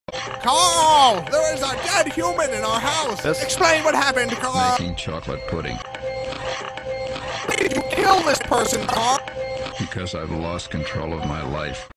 Carl! There is a dead human in our house! Yes? Explain what happened, Carl! Making chocolate pudding. Why did you kill this person, Carl? Because I've lost control of my life.